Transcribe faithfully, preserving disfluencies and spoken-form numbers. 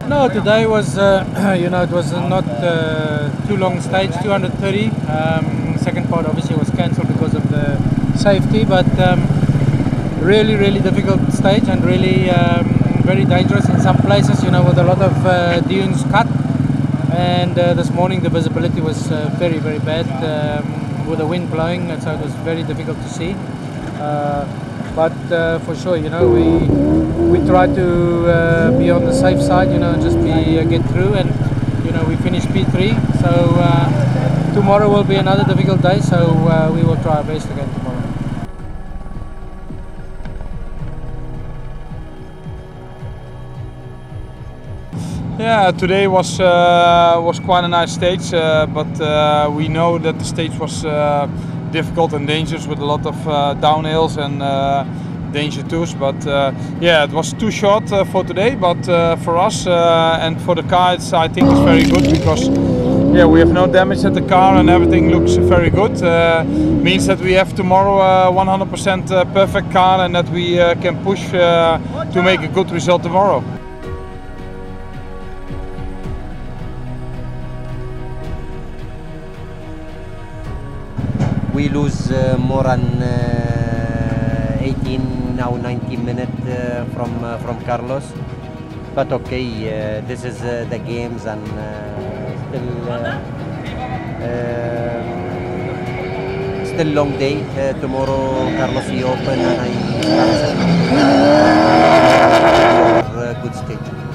No, today was, uh, you know, it was not uh, too long stage, two hundred thirty. Um, second part obviously was cancelled because of the safety, but um, really, really difficult stage and really um, very dangerous in some places, you know, with a lot of uh, dunes cut. And uh, this morning the visibility was uh, very, very bad um, with the wind blowing, and so it was very difficult to see. Uh, but uh, for sure, you know, we we try to uh, be on the safe side, you know, and just be uh, get through. And you know, we finished P three, so uh, tomorrow will be another difficult day. So uh, we will try our best again tomorrow. Yeah, today was uh, was quite a nice stage, uh, but uh, we know that the stage was uh, difficult and dangerous with a lot of uh, downhills and uh, danger twos. But uh, yeah, it was too short uh, for today. But uh, for us uh, and for the car, it's, I think it's very good because yeah, we have no damage at the car and everything looks very good. Uh, means that we have tomorrow a one hundred percent uh, perfect car and that we uh, can push uh, to make a good result tomorrow. We lose uh, more than uh, eighteen, now nineteen minutes uh, from uh, from Carlos, but okay, uh, this is uh, the games and uh, still uh, uh, still long day. Uh, tomorrow Carlos is open and I start uh, good stage.